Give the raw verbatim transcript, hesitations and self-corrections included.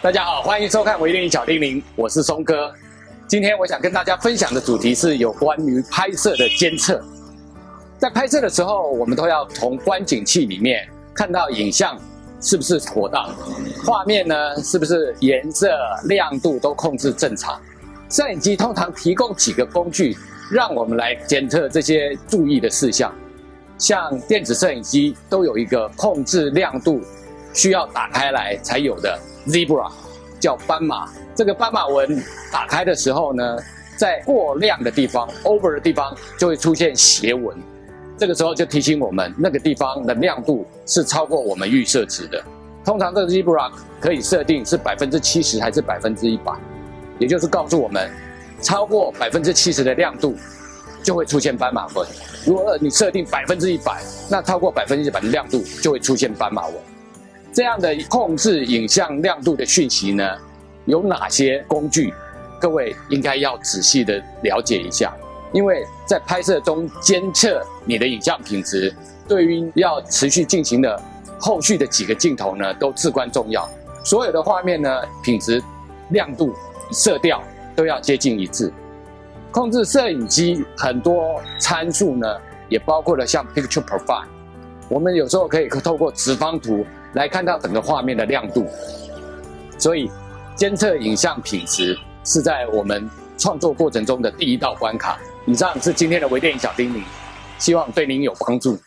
大家好，欢迎收看微电影小叮咛，我是松哥。今天我想跟大家分享的主题是有关于拍摄的监测。在拍摄的时候，我们都要从观景器里面看到影像是不是妥当，画面呢是不是颜色、亮度都控制正常。摄影机通常提供几个工具，让我们来监测这些注意的事项。像电子摄影机都有一个控制亮度需要打开来才有的 Zebra， 叫斑马。这个斑马纹打开的时候呢，在过亮的地方 over 的地方就会出现斜纹，这个时候就提醒我们那个地方的亮度是超过我们预设值的。通常这个 Zebra 可以设定是 百分之七十 还是 百分之百， 也就是告诉我们超过 百分之七十 的亮度就会出现斑马纹。如果你设定 百分之百， 那超过 百分之百 的亮度就会出现斑马纹。这样的控制影像亮度的讯息呢，有哪些工具？各位应该要仔细的了解一下，因为在拍摄中监测你的影像品质，对于要持续进行的后续的几个镜头呢，都至关重要。所有的画面呢，品质、亮度、色调都要接近一致。控制摄影机很多参数呢，也包括了像 Picture Profile， 我们有时候可以透过直方图来看到整个画面的亮度。所以监测影像品质是在我们创作过程中的第一道关卡。以上是今天的微电影小叮咛，希望对您有帮助。